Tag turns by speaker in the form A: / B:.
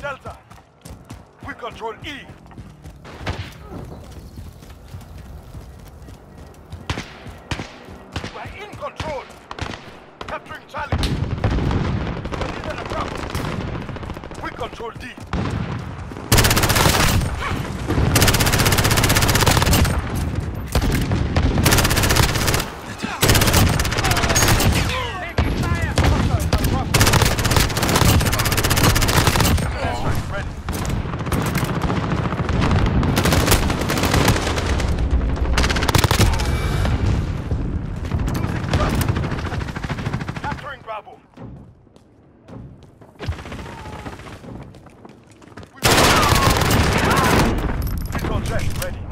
A: Delta. We control E. We're in control. Capturing Charlie. We're leaving a Bravo. We control D. Bravo. Recon check, ready.